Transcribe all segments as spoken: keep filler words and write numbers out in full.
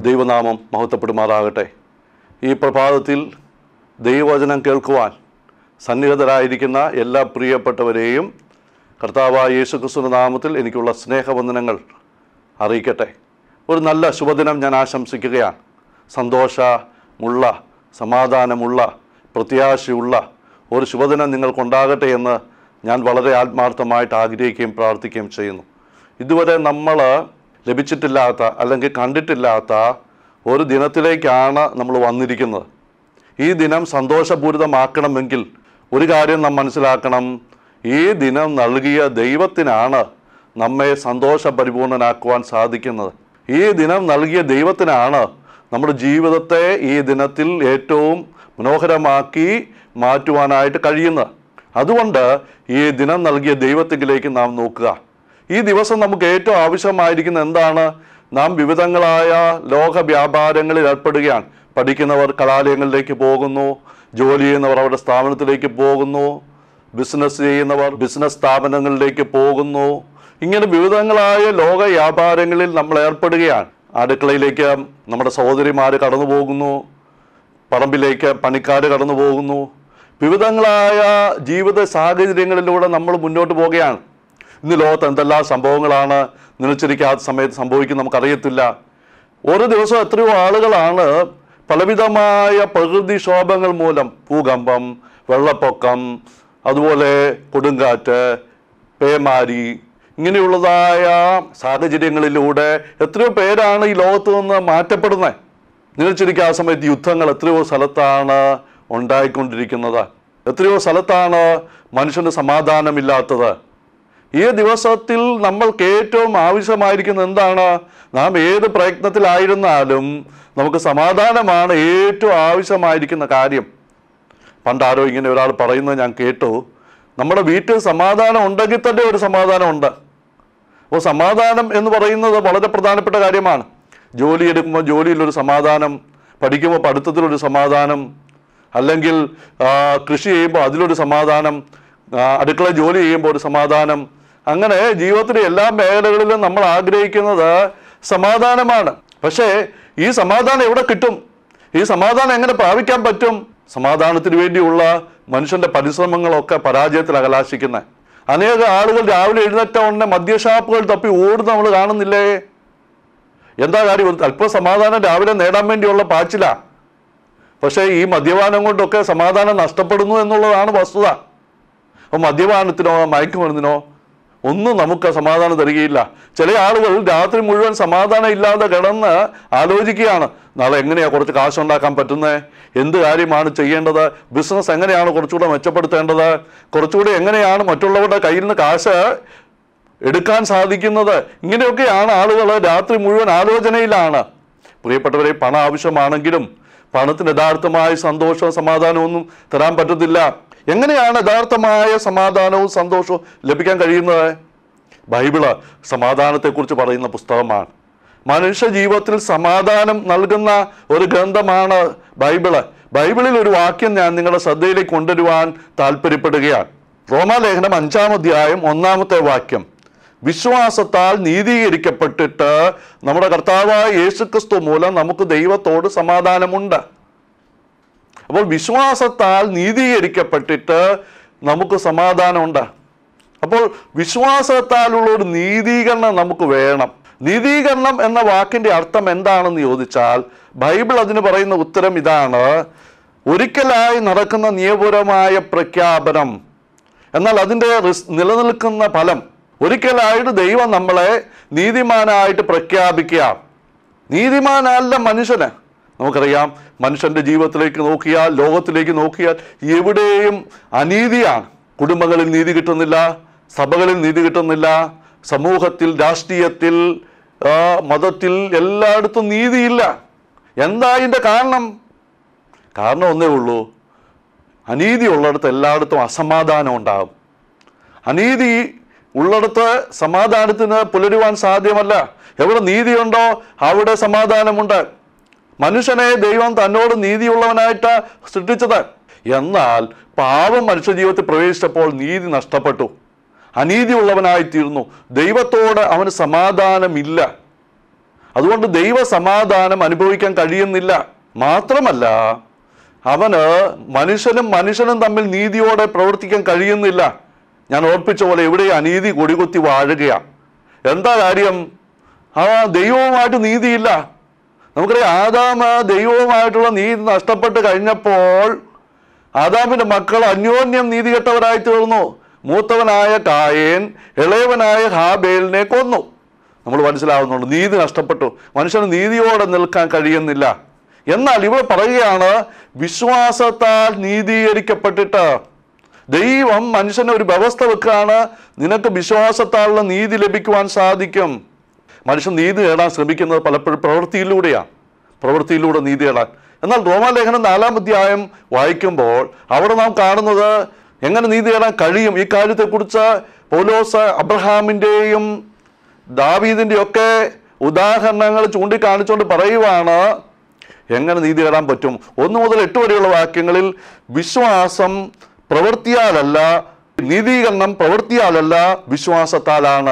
ദൈവനാമം മഹത്വപ്പെടുമാറാകട്ടെ. ഈ പ്രഭാതത്തിൽ ദൈവവചനം കേൾക്കുവാൻ സന്നിഹിതരായിരിക്കുന്ന എല്ലാ പ്രിയപ്പെട്ടവരെയും കർത്താവായ യേശുക്രിസ്തുവിന്റെ നാമത്തിൽ എനിക്കുള്ള സ്നേഹവന്ദനങ്ങൾ അറിയിക്കട്ടെ. ഒരു നല്ല ശുഭദിനം ഞാൻ ആശംസിക്കുകയാണ്. സന്തോഷമുള്ള, സമാധാനമുള്ള, പ്രത്യാശയുള്ള ഒരു ശുഭദിനം നിങ്ങൾക്കുണ്ടാകട്ടെ എന്ന് ഞാൻ വളരെ ആത്മാർത്ഥമായിട്ട് ആഗ്രഹിക്കുകയും പ്രാർത്ഥിക്കുകയും ചെയ്യുന്നു. ഇതുവരെ നമ്മൾ ലഭിച്ചിട്ടില്ലാത്ത അല്ലെങ്കിൽ കണ്ടിട്ടില്ലാത്ത ഒരു ദിനത്തിലേക്കാണ് നമ്മൾ വന്നിരിക്കുന്നത്. ഈ ദിനം സന്തോഷപൂരിതമാക്കണമെങ്കിൽ ഒരു കാര്യം നാം മനസ്സിലാക്കണം. ഈ ദിനം നൽകിയ ദൈവത്തിനാണ് നമ്മെ സന്തോഷപരിപൂർണനാക്കുവാൻ സാധിക്കുന്നത്. ഈ ദിനം നൽകിയ ദൈവത്തിനാണ് നമ്മുടെ ജീവിതത്തെ ഈ ദിനത്തിൽ ഏറ്റവും മനോഹരമാക്കി മാറ്റുവാനായിട്ട് കഴിയുന്നത്. അതുകൊണ്ട് ഈ ദിനം നൽകിയ ദൈവത്തിലേക്ക് നാം നോക്കുക. ഈ ദിവസം നമുക്ക് ഏറ്റവും ആവശ്യമായിരിക്കുന്ന എന്താണ്? നാം വിവിധങ്ങളായ ലോക വ്യാപാരങ്ങളിൽ ഏർപ്പെടുകയാണ്. പഠിക്കുന്നവർ കലാലയങ്ങളിലേക്ക് പോകുന്നു, ജോലി ചെയ്യുന്നവർ അവരുടെ സ്ഥാപനത്തിലേക്ക് പോകുന്നു, ബിസിനസ് ചെയ്യുന്നവർ ബിസിനസ് സ്ഥാപനങ്ങളിലേക്ക് പോകുന്നു. ഇങ്ങനെ വിവിധങ്ങളായ ലോക വ്യാപാരങ്ങളിൽ നമ്മൾ ഏർപ്പെടുകയാണ്. അടുക്കളയിലേക്ക് നമ്മുടെ സഹോദരിമാർ കടന്നു പോകുന്നു, പറമ്പിലേക്ക് പണിക്കാർ കടന്നു പോകുന്നു. വിവിധങ്ങളായ ജീവിത സാഹചര്യങ്ങളിലൂടെ നമ്മൾ മുന്നോട്ട് പോവുകയാണ്. ഇന്ന് ലോകത്ത് എന്തെല്ലാം സംഭവങ്ങളാണ് നിലച്ചിരിക്കാത്ത സമയത്ത് സംഭവിക്കുന്നത് നമുക്കറിയത്തില്ല. ഓരോ ദിവസവും എത്രയോ ആളുകളാണ് പലവിധമായ പ്രകൃതിക്ഷോഭങ്ങൾ മൂലം, ഭൂകമ്പം, വെള്ളപ്പൊക്കം, അതുപോലെ കൊടുങ്കാറ്റ്, പേമാരി, ഇങ്ങനെയുള്ളതായ സാഹചര്യങ്ങളിലൂടെ എത്രയോ പേരാണ് ഈ ലോകത്ത് നിന്ന് മാറ്റപ്പെടുന്നത്. നിലച്ചിരിക്കാത്ത സമയത്ത് യുദ്ധങ്ങൾ എത്രയോ സ്ഥലത്താണ് ഉണ്ടായിക്കൊണ്ടിരിക്കുന്നത്. എത്രയോ സ്ഥലത്താണ് മനുഷ്യന് സമാധാനമില്ലാത്തത്. ഈ ദിവസത്തിൽ നമ്മൾക്ക് ഏറ്റവും ആവശ്യമായിരിക്കുന്നത് എന്താണ്? നാം ഏത് പ്രയത്നത്തിലായിരുന്നാലും നമുക്ക് സമാധാനമാണ് ഏറ്റവും ആവശ്യമായിരിക്കുന്ന കാര്യം. പണ്ടാരോ ഇങ്ങനെ ഒരാൾ പറയുന്നത് ഞാൻ കേട്ടു, നമ്മുടെ വീട്ടിൽ സമാധാനം ഉണ്ടെങ്കിൽ തന്നെ ഒരു സമാധാനമുണ്ട്. അപ്പോൾ സമാധാനം എന്ന് പറയുന്നത് വളരെ പ്രധാനപ്പെട്ട കാര്യമാണ്. ജോലി എടുക്കുമ്പോൾ ജോലിയിലൊരു സമാധാനം, പഠിക്കുമ്പോൾ പഠിത്തത്തിലൊരു സമാധാനം, അല്ലെങ്കിൽ കൃഷി ചെയ്യുമ്പോൾ അതിലൊരു സമാധാനം, അടുക്കള ജോലി ചെയ്യുമ്പോൾ ഒരു സമാധാനം. അങ്ങനെ ജീവിതത്തിലെ എല്ലാ മേഖലകളിലും നമ്മൾ ആഗ്രഹിക്കുന്നത് സമാധാനമാണ്. പക്ഷേ ഈ സമാധാനം എവിടെ കിട്ടും? ഈ സമാധാനം എങ്ങനെ പ്രാപിക്കാൻ പറ്റും? സമാധാനത്തിന് വേണ്ടിയുള്ള മനുഷ്യന്റെ പരിശ്രമങ്ങളൊക്കെ പരാജയത്തിൽ കലാശിക്കുന്നത്. അനേക ആളുകൾ രാവിലെ എഴുന്നേറ്റ ഉടനെ മദ്യഷാപ്പുകൾ തപ്പി ഓടുന്ന നമ്മൾ കാണുന്നില്ലേ? എന്താ കാര്യം? അല്പം സമാധാനം രാവിലെ നേടാൻ വേണ്ടിയുള്ള പാച്ചില. പക്ഷേ ഈ മദ്യപാനം കൊണ്ടൊക്കെ സമാധാനം നഷ്ടപ്പെടുന്നു എന്നുള്ളതാണ് വസ്തുത. അപ്പോൾ മദ്യപാനത്തിനോ മയക്കുമരുന്നിനോ ഒന്നും നമുക്ക് സമാധാനം തരികയില്ല. ചില ആളുകൾ രാത്രി മുഴുവൻ സമാധാനം ഇല്ലാതെ കിടന്ന് ആലോചിക്കുകയാണ്, നാളെ എങ്ങനെയാണ് കുറച്ച് കാശുണ്ടാക്കാൻ പറ്റുന്നത്, എന്ത് കാര്യമാണ് ചെയ്യേണ്ടത്, ബിസിനസ് എങ്ങനെയാണ് കുറച്ചുകൂടെ മെച്ചപ്പെടുത്തേണ്ടത്, കുറച്ചുകൂടി എങ്ങനെയാണ് മറ്റുള്ളവരുടെ കയ്യിൽ നിന്ന് കാശ് എടുക്കാൻ സാധിക്കുന്നത്. ഇങ്ങനെയൊക്കെയാണ് ആളുകൾ രാത്രി മുഴുവൻ ആലോചനയിലാണ്. പ്രിയപ്പെട്ടവരെ, പണം ആവശ്യമാണെങ്കിലും പണത്തിന് യഥാർത്ഥമായ സന്തോഷവും സമാധാനവും ഒന്നും തരാൻ പറ്റത്തില്ല. എങ്ങനെയാണ് യഥാർത്ഥമായ സമാധാനവും സന്തോഷവും ലഭിക്കാൻ കഴിയുന്നത്? ബൈബിള് സമാധാനത്തെക്കുറിച്ച് പറയുന്ന പുസ്തകമാണ്. മനുഷ്യ ജീവിതത്തിൽ സമാധാനം നൽകുന്ന ഒരു ഗ്രന്ഥമാണ് ബൈബിള്. ബൈബിളിൽ ഒരു വാക്യം ഞാൻ നിങ്ങളുടെ ശ്രദ്ധയിലേക്ക് കൊണ്ടുവരുവാൻ താല്പര്യപ്പെടുകയാണ്. റോമാലേഖനം അഞ്ചാം അധ്യായം ഒന്നാമത്തെ വാക്യം, വിശ്വാസത്താൽ നീതീകരിക്കപ്പെട്ടിട്ട് നമ്മുടെ കർത്താവായ യേശുക്രിസ്തു മൂലം നമുക്ക് ദൈവത്തോട് സമാധാനമുണ്ട്. അപ്പോൾ വിശ്വാസത്താൽ നീതീകരിക്കപ്പെട്ടിട്ട് നമുക്ക് സമാധാനമുണ്ട്. അപ്പോൾ വിശ്വാസത്താലുള്ള ഒരു നീതീകരണം നമുക്ക് വേണം. നീതീകരണം എന്ന വാക്കിൻ്റെ അർത്ഥം എന്താണെന്ന് ചോദിച്ചാൽ ബൈബിൾ അതിന് പറയുന്ന ഉത്തരം ഇതാണ്: ഒരിക്കലായി നടക്കുന്ന നിയമപരമായ പ്രഖ്യാപനം, എന്നാൽ അതിൻ്റെ നിലനിൽക്കുന്ന ഫലം. ഒരിക്കലായിട്ട് ദൈവം നമ്മളെ നീതിമാനായിട്ട് പ്രഖ്യാപിക്കുക. നീതിമാനല്ല മനുഷ്യന്. നമുക്കറിയാം, മനുഷ്യൻ്റെ ജീവിതത്തിലേക്ക് നോക്കിയാൽ, ലോകത്തിലേക്ക് നോക്കിയാൽ എവിടെയും അനീതിയാണ്. കുടുംബങ്ങളിൽ നീതി കിട്ടുന്നില്ല, സഭകളിൽ നീതി കിട്ടുന്നില്ല, സമൂഹത്തിൽ, രാഷ്ട്രീയത്തിൽ, മതത്തിൽ, എല്ലായിടത്തും നീതിയില്ല. എന്താ ഇതിൻ്റെ കാരണം? കാരണം ഒന്നേ ഉള്ളൂ, അനീതി ഉള്ളിടത്ത് എല്ലായിടത്തും അസമാധാനം ഉണ്ടാകും. അനീതി ഉള്ളിടത്ത് സമാധാനത്തിന് പുലരുവാൻ സാധ്യമല്ല. എവിടെ നീതിയുണ്ടോ അവിടെ സമാധാനമുണ്ട്. മനുഷ്യനെ ദൈവം തന്നോട് നീതിയുള്ളവനായിട്ട് സൃഷ്ടിച്ചത്. എന്നാൽ പാപം മനുഷ്യ ജീവിതത്തിൽ പ്രവേശിച്ചപ്പോൾ നീതി നഷ്ടപ്പെട്ടു, അനീതിയുള്ളവനായിത്തീർന്നു. ദൈവത്തോട് അവന് സമാധാനമില്ല. അതുകൊണ്ട് ദൈവ സമാധാനം അനുഭവിക്കാൻ കഴിയുന്നില്ല. മാത്രമല്ല, അവന് മനുഷ്യനും മനുഷ്യനും തമ്മിൽ നീതിയോടെ പ്രവർത്തിക്കാൻ കഴിയുന്നില്ല. ഞാൻ ഓർപ്പിച്ച പോലെ ഇവിടെ അനീതി കൊടികുത്തി വാഴുകയാണ്. എന്താ കാര്യം? ആ ദൈവവുമായിട്ട് നീതിയില്ല. നമുക്കറിയാം, ആദാം ദൈവവുമായിട്ടുള്ള നീതി നഷ്ടപ്പെട്ട് കഴിഞ്ഞപ്പോൾ ആദാമിൻ്റെ മക്കൾ അന്യോന്യം നീതി കെട്ടവരായി തീർന്നു. മൂത്തവനായ കായേൻ ഇളയവനായ ഹാബേലിനെ കൊന്നു. നമ്മൾ മനസ്സിലാവുന്നുണ്ട്, നീതി നഷ്ടപ്പെട്ടു. മനുഷ്യന് നീതിയോടെ നിൽക്കാൻ കഴിയുന്നില്ല. എന്നാൽ ഇവിടെ പറയുകയാണ്, വിശ്വാസത്താൽ നീതീകരിക്കപ്പെട്ടിട്ട്. ദൈവം മനുഷ്യന് ഒരു വ്യവസ്ഥ വെക്കുകയാണ്, നിനക്ക് വിശ്വാസത്താലുള്ള നീതി ലഭിക്കുവാൻ സാധിക്കും. മനുഷ്യൻ നീതി നേടാൻ ശ്രമിക്കുന്നത് പലപ്പോഴും പ്രവൃത്തിയിലൂടെയാണ്, പ്രവൃത്തിയിലൂടെ നീതി നേടാൻ. എന്നാൽ റോമാലേഖനം നാലാം അധ്യായം വായിക്കുമ്പോൾ അവിടെ നാം കാണുന്നത് എങ്ങനെ നീതി നേടാൻ കഴിയും. ഈ കാര്യത്തെക്കുറിച്ച് പൗലോസ് അബ്രഹാമിൻ്റെയും ദാവീദിൻ്റെയും ഒക്കെ ഉദാഹരണങ്ങൾ ചൂണ്ടിക്കാണിച്ചുകൊണ്ട് പറയുവാണ് എങ്ങനെ നീതി നേടാൻ പറ്റും. ഒന്ന് മുതൽ എട്ട് വരെയുള്ള വാക്യങ്ങളിൽ വിശ്വാസം പ്രവൃത്തിയാലല്ല, നീതീകരണം പ്രവൃത്തിയാലല്ല, വിശ്വാസത്താലാണ്.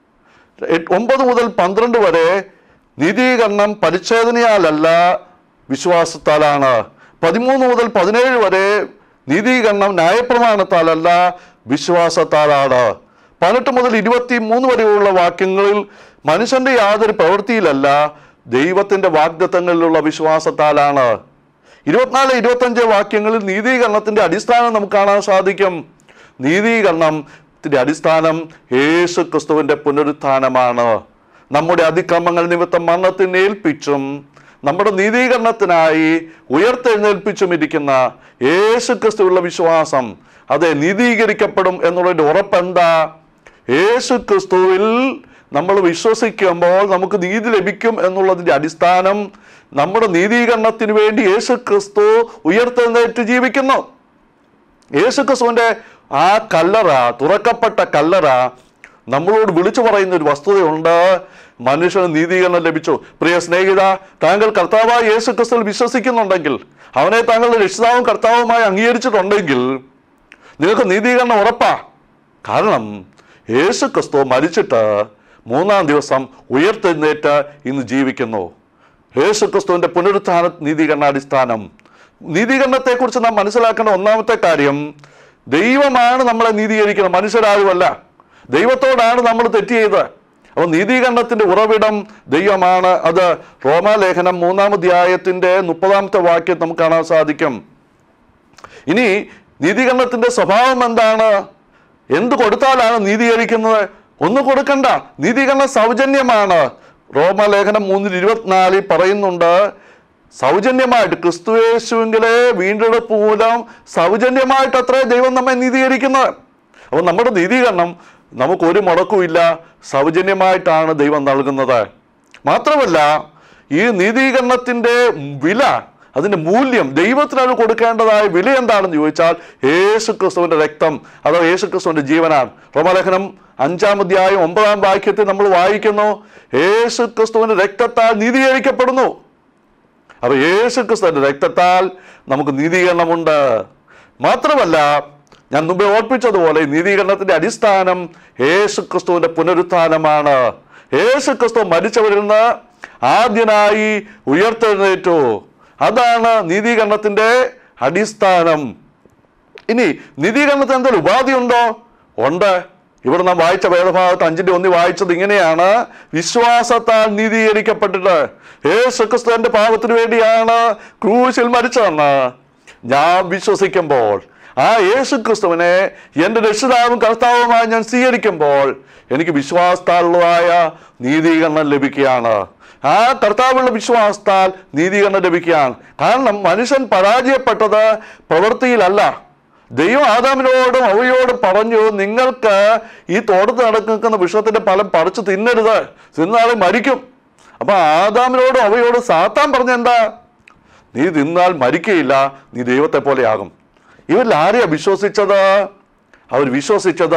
ഒമ്പത് മുതൽ പന്ത്രണ്ട് വരെ നീതീകരണം പരിച്ഛേദനയാലല്ല, വിശ്വാസത്താലാണ്. പതിമൂന്ന് മുതൽ പതിനേഴ് വരെ നീതീകരണം ന്യായപ്രമാണത്താലല്ല, വിശ്വാസത്താലാണ്. പതിനെട്ട് മുതൽ ഇരുപത്തി മൂന്ന് വരെയുള്ള വാക്യങ്ങളിൽ മനുഷ്യന്റെ യാതൊരു പ്രവൃത്തിയിലല്ല, ദൈവത്തിൻ്റെ വാഗ്ദത്തങ്ങളിലുള്ള വിശ്വാസത്താലാണ്. ഇരുപത്തിനാല് ഇരുപത്തഞ്ച് വാക്യങ്ങളിൽ നീതീകരണത്തിൻ്റെ അടിസ്ഥാനം നമുക്ക് കാണാൻ സാധിക്കും. നീതീകരണത്തിൻ്റെ അടിസ്ഥാനം യേശു ക്രിസ്തുവിൻ്റെ പുനരുത്ഥാനമാണ്. നമ്മുടെ അതിക്രമങ്ങൾ നിമിത്തം മരണത്തിന് ഏൽപ്പിച്ചും നമ്മുടെ നീതീകരണത്തിനായി ഉയർത്തെഴുന്നേൽപ്പിച്ചും ഇരിക്കുന്ന യേശു ക്രിസ്തുവിലുള്ള വിശ്വാസം, അതെ, നീതീകരിക്കപ്പെടും എന്നുള്ളതിൻ്റെ ഉറപ്പെന്താ? യേശു ക്രിസ്തുവിൽ നമ്മൾ വിശ്വസിക്കുമ്പോൾ നമുക്ക് നീതി ലഭിക്കും എന്നുള്ളതിൻ്റെ അടിസ്ഥാനം നമ്മുടെ നീതീകരണത്തിന് വേണ്ടി യേശു ക്രിസ്തു ഉയർത്തെഴുന്നേറ്റ് ജീവിക്കുന്നു. യേശു ക്രിസ്തുവിൻ്റെ ആ കല്ലറ, തുറക്കപ്പെട്ട കല്ലറ നമ്മളോട് വിളിച്ചു പറയുന്ന ഒരു വസ്തുതയുണ്ട്, മനുഷ്യന് നീതീകരണം ലഭിച്ചു. പ്രിയ സ്നേഹിത, താങ്കൾ കർത്താവായ യേശു ക്രിസ്തുവിൽ വിശ്വസിക്കുന്നുണ്ടെങ്കിൽ, അവനെ താങ്കളുടെ രക്ഷിതാവും കർത്താവുമായി അംഗീകരിച്ചിട്ടുണ്ടെങ്കിൽ നിങ്ങൾക്ക് നീതീകരണം ഉറപ്പാ. കാരണം യേശു ക്രിസ്തു മരിച്ചിട്ട് മൂന്നാം ദിവസം ഉയർത്തെഴുന്നേറ്റ് ഇന്ന് ജീവിക്കുന്നു. യേശു ക്രിസ്തുവിൻ്റെ പുനരുത്ഥാന നീതീകരണ അടിസ്ഥാനം. നീതീകരണത്തെക്കുറിച്ച് നാം മനസ്സിലാക്കേണ്ട ഒന്നാമത്തെ കാര്യം, ദൈവമാണ് നമ്മളെ നീതീകരിക്കുന്നത്, മനുഷ്യരാരുമല്ല. ദൈവത്തോടാണ് നമ്മൾ തെറ്റ് ചെയ്തത്. അപ്പോൾ നീതീകരണത്തിൻ്റെ ഉറവിടം ദൈവമാണ്. അത് റോമാലേഖനം മൂന്നാം അധ്യായത്തിൻ്റെ മുപ്പതാമത്തെ വാക്യം നമുക്ക് കാണാൻ സാധിക്കും. ഇനി നീതീകരണത്തിൻ്റെ സ്വഭാവം എന്താണ്? എന്ത് കൊടുത്താലാണ് നീതീകരിക്കുന്നത്? ഒന്നും കൊടുക്കണ്ട, നീതീകരണം സൗജന്യമാണ്. റോമാലേഖനം മൂന്നിൽ ഇരുപത്തിനാലിൽ പറയുന്നുണ്ട്, സൗജന്യമായിട്ട് ക്രിസ്തുയേശുവിലെ വീണ്ടെടുപ്പ് മൂലം സൗജന്യമായിട്ട് അത്രേ ദൈവം നമ്മെ നീതീകരിക്കുന്നത്. അപ്പോൾ നമ്മുടെ നീതീകരണം നമുക്കൊരു മുടക്കുമില്ല, സൗജന്യമായിട്ടാണ് ദൈവം നൽകുന്നത്. മാത്രമല്ല, ഈ നീതീകരണത്തിൻ്റെ വില, അതിൻ്റെ മൂല്യം, ദൈവത്തിനത് കൊടുക്കേണ്ടതായ വില എന്താണെന്ന് ചോദിച്ചാൽ യേശു ക്രിസ്തുവിൻ്റെ രക്തം, അതോ യേശു ക്രിസ്തുവിൻ്റെ ജീവനാണ്. റോമാലേഖനം അഞ്ചാം അധ്യായം ഒമ്പതാം വാക്യത്തിൽ നമ്മൾ വായിക്കുന്നു, യേശു ക്രിസ്തുവിൻ്റെ രക്തത്താൽ നീതീകരിക്കപ്പെടുന്നു. അപ്പോൾ യേശു ക്രിസ്തുവിൻ്റെ രക്തത്താൽ നമുക്ക് നീതീകരണമുണ്ട്. മാത്രമല്ല, ഞാൻ മുമ്പേ ഓർപ്പിച്ചതുപോലെ നീതീകരണത്തിൻ്റെ അടിസ്ഥാനം യേശു ക്രിസ്തുവിൻ്റെ പുനരുത്ഥാനമാണ്. യേശു ക്രിസ്തു മരിച്ചവരിൽ നിന്ന് ആദ്യനായി ഉയർത്തെഴുന്നേറ്റു. അതാണ് നീതീകരണത്തിൻ്റെ അടിസ്ഥാനം. ഇനി നീതീകരണത്തിന് എന്തെങ്കിലും ഉപാധിയുണ്ടോ? ഉണ്ട്. ഇവിടെ നാം വായിച്ച വേദഭാഗത്ത് അഞ്ചിന്റെ ഒന്നി വായിച്ചത് ഇങ്ങനെയാണ്, വിശ്വാസത്താൽ നീതീകരിക്കപ്പെട്ടിട്ട്. യേശു ക്രിസ്തു എൻ്റെ പാപത്തിന് വേണ്ടിയാണ് ക്രൂശിൽ മരിച്ചതെന്ന് ഞാൻ വിശ്വസിക്കുമ്പോൾ, ആ യേശു ക്രിസ്തുവിനെ എൻ്റെ രക്ഷിതാവും കർത്താവുമായി ഞാൻ സ്വീകരിക്കുമ്പോൾ എനിക്ക് വിശ്വാസത്താലുള്ളതായ നീതീകരണം ലഭിക്കുകയാണ്. ആ കർത്താവുള്ള വിശ്വാസത്താൽ നീതീകരണം ലഭിക്കുകയാണ്. കാരണം മനുഷ്യൻ പരാജയപ്പെട്ടത് പ്രവൃത്തിയിലല്ല. ദൈവം ആദാമിനോടും അവയോടും പറഞ്ഞു, നിങ്ങൾക്ക് ഈ തോട്ടത്ത് നടക്കുന്ന വൃക്ഷത്തിന്റെ ഫലം പറിച്ചു തിന്നരുത്, തിന്നാളെ മരിക്കും. അപ്പൊ ആദാമിനോടും അവയോടും സാത്താൻ പറഞ്ഞ എന്താ? നീ തിന്നാൽ മരിക്കയില്ല, നീ ദൈവത്തെ പോലെയാകും. ഇവരിൽ ആരെയാ വിശ്വസിച്ചത്? അവർ വിശ്വസിച്ചത്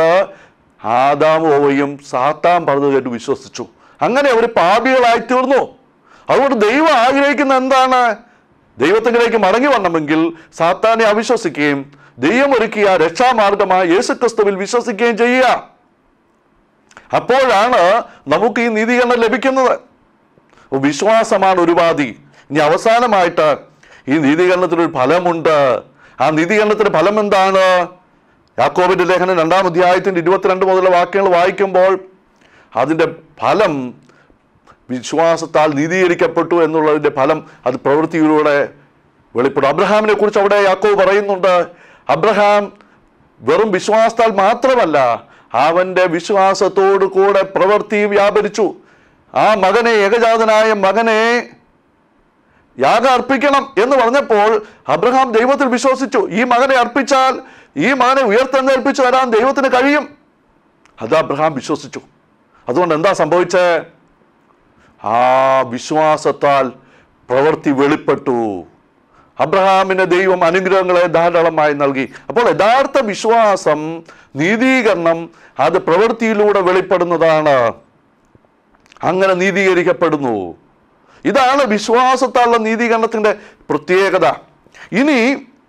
ആദാമും ഹവ്വയും സാത്താൻ പറഞ്ഞു കേട്ട് വിശ്വസിച്ചു. അങ്ങനെ അവർ പാപികളായി തീർന്നു. അതുകൊണ്ട് ദൈവം ആഗ്രഹിക്കുന്ന എന്താണ്? ദൈവത്തിലേക്ക് മടങ്ങി വരണമെങ്കിൽ സാത്താനെ അവിശ്വസിക്കുകയും ദൈവം ഒരുക്കിയ രക്ഷാമാർഗമായ യേശുക്രിസ്തുവിൽ വിശ്വസിക്കുകയും ചെയ്യുക. അപ്പോഴാണ് നമുക്ക് ഈ നീതീകരണം ലഭിക്കുന്നത്. വിശ്വാസമാണ് ഒരു ഉപാധി. ഇനി അവസാനമായിട്ട് ഈ നീതീകരണത്തിനൊരു ഫലമുണ്ട്. ആ നീതീകരണത്തിന്റെ ഫലം എന്താണ്? യാക്കോബിന്റെ ലേഖനം രണ്ടാം അധ്യായത്തിന്റെ ഇരുപത്തിരണ്ട് മുതലുള്ള വാക്യങ്ങൾ വായിക്കുമ്പോൾ അതിൻ്റെ ഫലം വിശ്വാസത്താൽ നീതീകരിക്കപ്പെട്ടു എന്നുള്ളതിൻ്റെ ഫലം അത് പ്രവൃത്തിയിലൂടെ വെളിപ്പെടും. അബ്രഹാമിനെ കുറിച്ച് അവിടെ യാക്കോബ് പറയുന്നുണ്ട്, അബ്രഹാം വെറും വിശ്വാസത്താൽ മാത്രമല്ല, അവൻ്റെ വിശ്വാസത്തോടു കൂടെ പ്രവൃത്തിയും വ്യാപരിച്ചു. ആ മകനെ, ഏകജാതനായ മകനെ യാഗം അർപ്പിക്കണം എന്ന് പറഞ്ഞപ്പോൾ അബ്രഹാം ദൈവത്തിൽ വിശ്വസിച്ചു. ഈ മകനെ അർപ്പിച്ചാൽ, ഈ മകനെ ഉയർത്തെഴുന്നേൽപ്പിച്ചു വരാൻ ദൈവത്തിന് കഴിയും. അത് അബ്രഹാം വിശ്വസിച്ചു. അതുകൊണ്ട് എന്താ സംഭവിച്ചത്? ആ വിശ്വാസത്താൽ പ്രവൃത്തി വെളിപ്പെട്ടു. അബ്രഹാമിന് ദൈവം അനുഗ്രഹങ്ങളെ ധാരാളമായി നൽകി. അപ്പോൾ യഥാർത്ഥ വിശ്വാസം, നീതീകരണം അത് പ്രവൃത്തിയിലൂടെ വെളിപ്പെടുന്നതാണ്. അങ്ങനെ നീതീകരിക്കപ്പെടുന്നു. ഇതാണ് വിശ്വാസത്താലുള്ള നീതീകരണത്തിൻ്റെ പ്രത്യേകത. ഇനി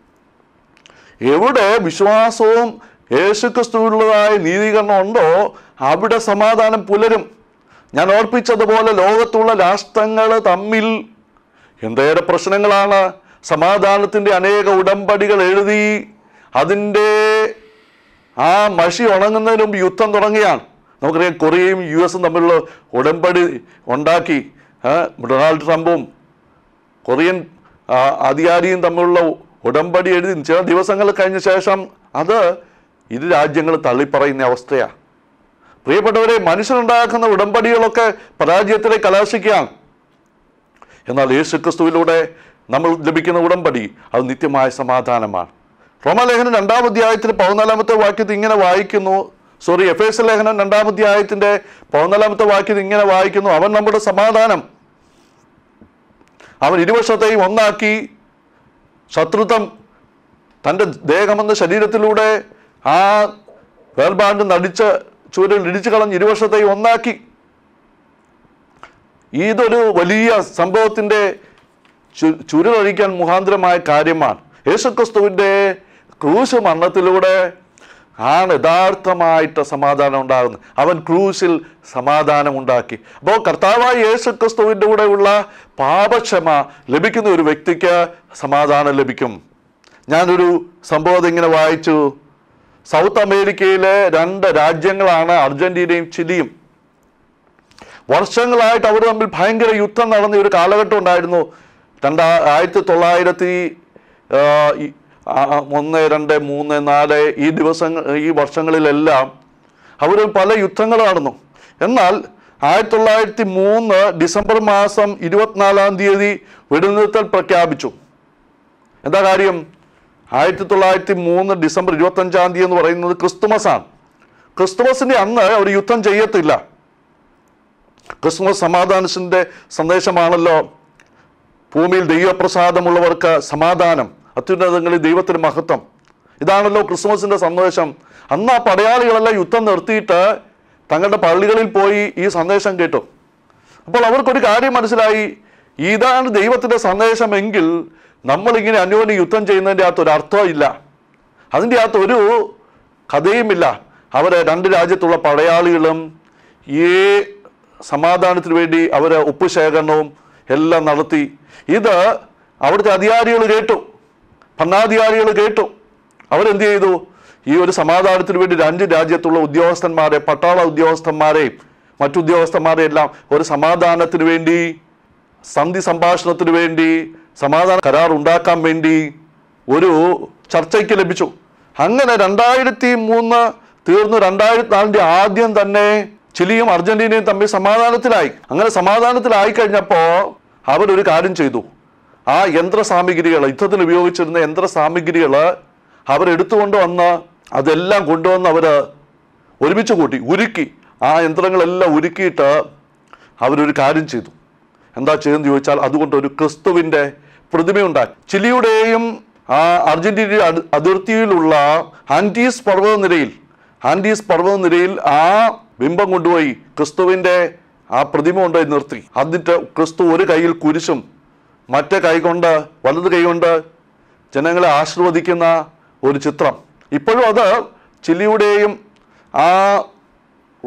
എവിടെ വിശ്വാസവും യേശുക്രിസ്തുവിനുള്ളതായ നീതീകരണം ഉണ്ടോ അവിടെ സമാധാനം പുലരും. ഞാൻ ഓർപ്പിച്ചതുപോലെ ലോകത്തുള്ള രാഷ്ട്രങ്ങൾ തമ്മിൽ എന്തേറെ പ്രശ്നങ്ങളാണ്. സമാധാനത്തിൻ്റെ അനേക ഉടമ്പടികൾ എഴുതി അതിൻ്റെ ആ മഷി ഉണങ്ങുന്നതിന് മുമ്പ് യുദ്ധം തുടങ്ങിയാണ്. നമുക്കറിയാം, കൊറിയയും യു എസും തമ്മിലുള്ള ഉടമ്പടി ഉണ്ടാക്കി. ഡൊണാൾഡ് ട്രംപും കൊറിയൻ അധികാരിയും തമ്മിലുള്ള ഉടമ്പടി എഴുതി ചില ദിവസങ്ങൾ കഴിഞ്ഞ ശേഷം അത് ഇരു രാജ്യങ്ങൾ തള്ളിപ്പറയുന്ന അവസ്ഥയാണ്. പ്രിയപ്പെട്ടവരെ, മനുഷ്യനുണ്ടാക്കുന്ന ഉടമ്പടികളൊക്കെ പരാജയത്തിലേക്ക് കലാശിക്കുകയാണ്. എന്നാൽ യേശുക്രിസ്തുവിലൂടെ നമ്മൾ ലഭിക്കുന്ന ഉടമ്പടി അത് നിത്യമായ സമാധാനമാണ്. റോമാലേഖനം രണ്ടാം അധ്യായത്തിന് പതിനാലാമത്തെ വാക്യത്തിൽ ഇങ്ങനെ വായിക്കുന്നു സോറി എഫ് എസ് ലേഖനം രണ്ടാം അധ്യായത്തിന്റെ പതിനാലാമത്തെ വാക്യത്തിൽ ഇങ്ങനെ വായിക്കുന്നു, അവൻ നമ്മുടെ സമാധാനം, അവൻ ഇരുവശത്തെയും ഒന്നാക്കി ശത്രുത്വം തൻ്റെ ദേഹമെന്ന ശരീരത്തിലൂടെ ആ വേർപാട് നടിച്ച് ചൂരിൽ ഇടിച്ചു കളഞ്ഞ് ഇരുവശത്തെയും ഒന്നാക്കി. ഇതൊരു വലിയ സംഭവത്തിൻ്റെ ചുരുളഴിക്കാൻ മുഖാന്തരമായ കാര്യമാണ്. യേശുക്രിസ്തുവിൻ്റെ ക്രൂശ് മരണത്തിലൂടെ ആണ് യഥാർത്ഥമായിട്ട് സമാധാനം ഉണ്ടാകുന്നത്. അവൻ ക്രൂശിൽ സമാധാനം ഉണ്ടാക്കി. അപ്പോൾ കർത്താവായ യേശുക്രിസ്തുവിൻ്റെ കൂടെയുള്ള പാപക്ഷമ ലഭിക്കുന്ന ഒരു വ്യക്തിക്ക് സമാധാനം ലഭിക്കും. ഞാനൊരു സംഭവം ഇങ്ങനെ വായിച്ചു. സൗത്ത് അമേരിക്കയിലെ രണ്ട് രാജ്യങ്ങളാണ് അർജന്റീനയും ചിലിയും. വർഷങ്ങളായിട്ട് അവർ തമ്മിൽ ഭയങ്കര യുദ്ധം നടന്ന ഒരു കാലഘട്ടം ഉണ്ടായിരുന്നു. രണ്ടാ ആയിരത്തി തൊള്ളായിരത്തി ഒന്ന് രണ്ട് മൂന്ന് നാല് ഈ ദിവസങ്ങൾ ഈ വർഷങ്ങളിലെല്ലാം അവർ പല യുദ്ധങ്ങൾ നടന്നു. എന്നാൽ ആയിരത്തി തൊള്ളായിരത്തി മൂന്ന് ഡിസംബർ മാസം ഇരുപത്തിനാലാം തീയതി വെടിനിർത്തൽ പ്രഖ്യാപിച്ചു. എന്താ കാര്യം? ആയിരത്തി തൊള്ളായിരത്തി മൂന്ന് ഡിസംബർ ഇരുപത്തഞ്ചാം തീയതി എന്ന് പറയുന്നത് ക്രിസ്തുമസ് ആണ്. ക്രിസ്തുമസിൻ്റെ അന്ന് അവർ യുദ്ധം ചെയ്യത്തില്ല. ക്രിസ്തുമസ് സമാധാനത്തിൻ്റെ സന്ദേശമാണല്ലോ. ഭൂമിയിൽ ദൈവപ്രസാദമുള്ളവർക്ക് സമാധാനം, അത്യുന്നതങ്ങളിൽ ദൈവത്തിന് മഹത്വം. ഇതാണല്ലോ ക്രിസ്മസിൻ്റെ സന്ദേശം. അന്ന് ആ പടയാളികളെല്ലാം യുദ്ധം നിർത്തിയിട്ട് തങ്ങളുടെ പള്ളികളിൽ പോയി ഈ സന്ദേശം കേട്ടു. അപ്പോൾ അവർക്കൊരു കാര്യം മനസ്സിലായി, ഇതാണ് ദൈവത്തിൻ്റെ സന്ദേശമെങ്കിൽ നമ്മളിങ്ങനെ അന്യോന്യം യുദ്ധം ചെയ്യുന്നതിൻ്റെ അകത്ത് ഒരു അർത്ഥമില്ല, അതിൻ്റെ അകത്ത് ഒരു കഥയുമില്ല. അവർ രണ്ട് രാജ്യത്തുള്ള പടയാളികളും ഈ സമാധാനത്തിന് വേണ്ടി അവർ ഒപ്പുശേഖരണവും എല്ലാം നടത്തി. ഇത് അവിടുത്തെ അധികാരികൾ കേട്ടു, ഭരണാധികാരികൾ കേട്ടു. അവരെന്ത് ചെയ്തു? ഈ ഒരു സമാധാനത്തിന് വേണ്ടി രണ്ട് രാജ്യത്തുള്ള ഉദ്യോഗസ്ഥന്മാരെ, പട്ടാള ഉദ്യോഗസ്ഥന്മാരെയും മറ്റുദ്യോഗസ്ഥന്മാരെ എല്ലാം ഒരു സമാധാനത്തിന് വേണ്ടി, സന്ധി സംഭാഷണത്തിന് വേണ്ടി, സമാധാന കരാർ ഉണ്ടാക്കാൻ വേണ്ടി ഒരു ചർച്ചയ്ക്ക് ലഭിച്ചു. അങ്ങനെ രണ്ടായിരത്തി മൂന്ന് തീർന്നു. രണ്ടായിരത്തി നാലിൻ്റെ ആദ്യം തന്നെ ചിലിയും അർജന്റീനയും തമ്മിൽ സമാധാനത്തിലായി. അങ്ങനെ സമാധാനത്തിലായി കഴിഞ്ഞപ്പോൾ അവരൊരു കാര്യം ചെയ്തു. ആ യന്ത്ര സാമഗ്രികൾ, യുദ്ധത്തിന് ഉപയോഗിച്ചിരുന്ന യന്ത്ര സാമഗ്രികൾ അവരെടുത്തുകൊണ്ട് വന്ന് അതെല്ലാം കൊണ്ടുവന്ന് അവർ ഒരുമിച്ച് കൂട്ടി, ഉരുക്കി. ആ യന്ത്രങ്ങളെല്ലാം ഉരുക്കിയിട്ട് അവരൊരു കാര്യം ചെയ്തു. എന്താ ചെയ്തെന്ന് ചോദിച്ചാൽ, അതുകൊണ്ട് ഒരു ക്രിസ്തുവിൻ്റെ പ്രതിമയുണ്ടാക്കി. ചിലിയുടെയും ആ അർജന്റീന അതിർത്തിയിലുള്ള ആൻഡീസ് പർവ്വതനിരയിൽ ആൻഡീസ് പർവ്വതനിരയിൽ ആ ബിംബം കൊണ്ടുപോയി ക്രിസ്തുവിൻ്റെ ആ പ്രതിമ കൊണ്ടുപോയി നിർത്തി. എന്നിട്ട് ക്രിസ്തു ഒരു കൈയിൽ കുരിശും മറ്റേ കൈ കൊണ്ട്, വലത് കൈ കൊണ്ട് ജനങ്ങളെ ആശീർവദിക്കുന്ന ഒരു ചിത്രം. ഇപ്പോഴും അത് ചിലിയുടെയും ആ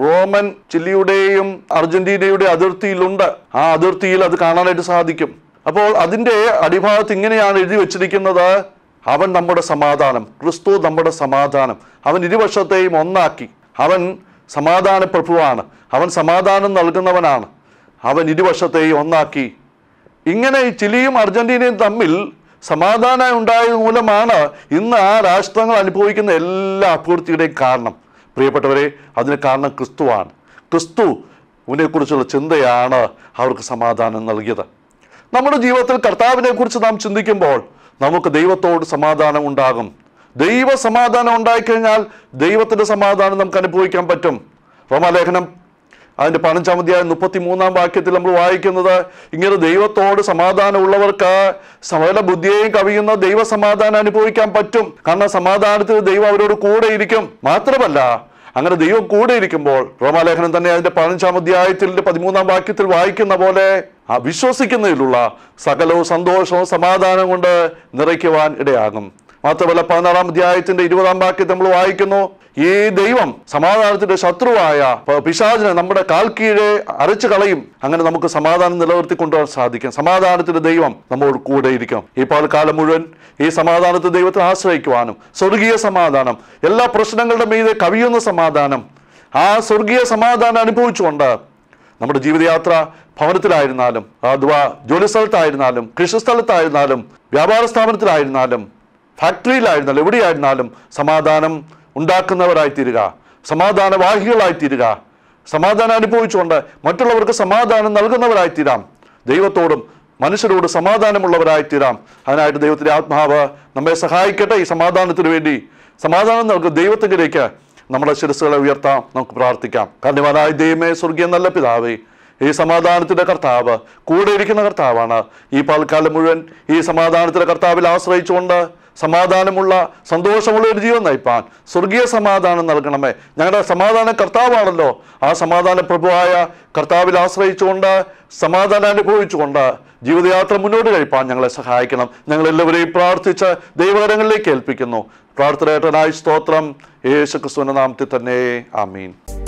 റോമൻ ചിലിയുടെയും അർജന്റീനയുടെ അതിർത്തിയിലുണ്ട്. ആ അതിർത്തിയിൽ അത് കാണാനായിട്ട് സാധിക്കും. അപ്പോൾ അതിൻ്റെ അടിഭാഗത്ത് ഇങ്ങനെയാണ് എഴുതി വച്ചിരിക്കുന്നത്, അവൻ നമ്മുടെ സമാധാനം, ക്രിസ്തു നമ്മുടെ സമാധാനം. അവൻ ഇരുവശത്തെയും ഒന്നാക്കി. അവൻ സമാധാന പ്രഭുവാണ്, അവൻ സമാധാനം നൽകുന്നവനാണ്, അവൻ ഇരുവശത്തെയും ഒന്നാക്കി. ഇങ്ങനെ ചിലിയും അർജന്റീനയും തമ്മിൽ സമാധാനം ഉണ്ടായത് മൂലമാണ് ഇന്ന് ആ രാഷ്ട്രങ്ങൾ അനുഭവിക്കുന്ന എല്ലാ അപൂർത്തിയുടെയും കാരണം. പ്രിയപ്പെട്ടവരെ, അതിന് കാരണം ക്രിസ്തുവാണ്. ക്രിസ്തുവിനെ കുറിച്ചുള്ള ചിന്തയാണ് അവർക്ക് സമാധാനം നൽകിയത്. നമ്മുടെ ജീവിതത്തിൽ കർത്താവിനെ കുറിച്ച് നാം ചിന്തിക്കുമ്പോൾ നമുക്ക് ദൈവത്തോട് സമാധാനം ഉണ്ടാകും. ദൈവ സമാധാനം ഉണ്ടായിക്കഴിഞ്ഞാൽ ദൈവത്തിൻ്റെ സമാധാനം നമുക്ക് അനുഭവിക്കാൻ പറ്റും. റോമാലേഖനം അതിൻ്റെ പതിനഞ്ചാം അധ്യായം മുപ്പത്തി മൂന്നാം വാക്യത്തിൽ നമ്മൾ വായിക്കുന്നത് ഇങ്ങനെ, ദൈവത്തോട് സമാധാനമുള്ളവർക്ക് സകല ബുദ്ധിയെയും കവിയുന്ന ദൈവ സമാധാനം അനുഭവിക്കാൻ പറ്റും. കാരണം സമാധാനത്തിൽ ദൈവം അവരോട് കൂടെ ഇരിക്കും. മാത്രമല്ല, അങ്ങനെ ദൈവം കൂടെ ഇരിക്കുമ്പോൾ റോമാലേഖനം തന്നെ അതിന്റെ പതിനഞ്ചാം അധ്യായത്തിൽ പതിമൂന്നാം വാക്യത്തിൽ വായിക്കുന്ന പോലെ ആ വിശ്വസിക്കുന്നതിലുള്ള സകലവും സന്തോഷവും സമാധാനം കൊണ്ട് നിറയ്ക്കുവാൻ ഇടയാകും. മാത്രമല്ല, പതിനാറാം അധ്യായത്തിന്റെ ഇരുപതാം വാക്യത്തിൽ നമ്മൾ വായിക്കുന്നു, ഈ ദൈവം സമാധാനത്തിന്റെ ശത്രുവായ പിശാചിനെ നമ്മുടെ കാൽ കീഴെ അരച്ചു കളയും. അങ്ങനെ നമുക്ക് സമാധാനം നിലനിർത്തി കൊണ്ടുവരാൻ സാധിക്കും. സമാധാനത്തിന്റെ ദൈവം നമ്മോട് കൂടെ ഇരിക്കും. ഈ പാൽക്കാലം മുഴുവൻ ഈ സമാധാനത്തെ ദൈവത്തെ ആശ്രയിക്കുവാനും, സ്വർഗീയ സമാധാനം, എല്ലാ പ്രശ്നങ്ങളുടെ മീതെ കവിയുന്ന സമാധാനം, ആ സ്വർഗീയ സമാധാനം അനുഭവിച്ചുകൊണ്ട് നമ്മുടെ ജീവിതയാത്ര ഭവനത്തിലായിരുന്നാലും, അഥവാ ജോലി സ്ഥലത്തായിരുന്നാലും, കൃഷിസ്ഥലത്തായിരുന്നാലും, വ്യാപാര സ്ഥാപനത്തിലായിരുന്നാലും, ഫാക്ടറിയിലായിരുന്നാലും, എവിടെയായിരുന്നാലും സമാധാനം ഉണ്ടാക്കുന്നവരായി തീരുക, സമാധാനവാഹികളായി തീരുക. സമാധാനം അനുഭവിച്ചുകൊണ്ട് മറ്റുള്ളവർക്ക് സമാധാനം നൽകുന്നവരായി തീരാം. ദൈവത്തോടും മനുഷ്യരോട് സമാധാനമുള്ളവരായി തീരാം. അതിനായിട്ട് ദൈവത്തിൻ്റെ ആത്മാവ് നമ്മെ സഹായിക്കട്ടെ. ഈ സമാധാനത്തിന് വേണ്ടി സമാധാനം നൽകുന്ന ദൈവത്തിലേക്ക് നമ്മുടെ ശിരസ്സുകളെ ഉയർത്താം. നമുക്ക് പ്രാർത്ഥിക്കാം. കാരണവാനായ ദൈവമേ, സ്വർഗീയ നല്ല പിതാവേ, ഈ സമാധാനത്തിന്റെ കർത്താവ് കൂടെ ഇരിക്കുന്ന കർത്താവാണ്. ഈ പാൽക്കാലം മുഴുവൻ ഈ സമാധാനത്തിന്റെ കർത്താവിൽ ആശ്രയിച്ചുകൊണ്ട് സമാധാനമുള്ള സന്തോഷമുള്ള ഒരു ജീവൻ നയിപ്പാൻ സ്വർഗീയ സമാധാനം നൽകണമേ. ഞങ്ങളുടെ സമാധാന കർത്താവാണല്ലോ. ആ സമാധാന പ്രഭുവായ കർത്താവിൽ ആശ്രയിച്ചുകൊണ്ട് സമാധാനം അനുഭവിച്ചുകൊണ്ട് ജീവിതയാത്ര മുന്നോട്ട് കഴിപ്പാൻ ഞങ്ങളെ സഹായിക്കണം. ഞങ്ങളെല്ലാവരെയും പ്രാർത്ഥിച്ച് ദൈവകരങ്ങളിലേക്ക് ഏൽപ്പിക്കുന്നു. പ്രാർത്ഥനയേട്ടനായി സ്തോത്രം. യേശു ക്രിസ്തുവിന്റെ നാമത്തിൽ തന്നെ. ആമീൻ.